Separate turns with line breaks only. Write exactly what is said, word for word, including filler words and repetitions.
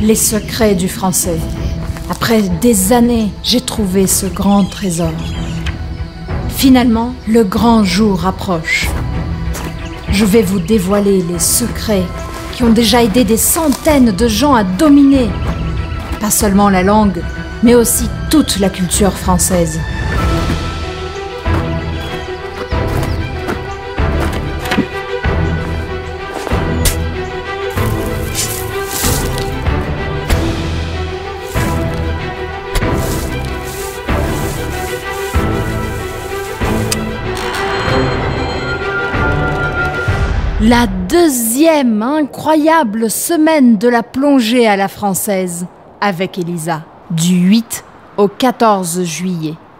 Les secrets du français. Après des années, j'ai trouvé ce grand trésor. Finalement, le grand jour approche. Je vais vous dévoiler les secrets qui ont déjà aidé des centaines de gens à dominer, pas seulement la langue, mais aussi toute la culture française. La deuxième incroyable semaine de la plongée à la française avec Elisa, du huit au quatorze juillet.